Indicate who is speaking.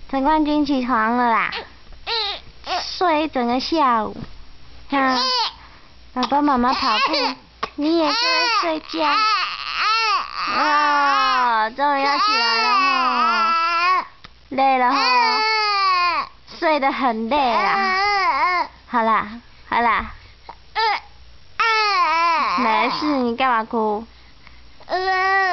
Speaker 1: 陈冠军起床了啦，睡一整个下午。哈，爸爸妈妈跑步，你也是会睡觉。啊，终于要起来了哈，累了哈，睡得很累啦。好啦，好啦，没事，你干嘛哭？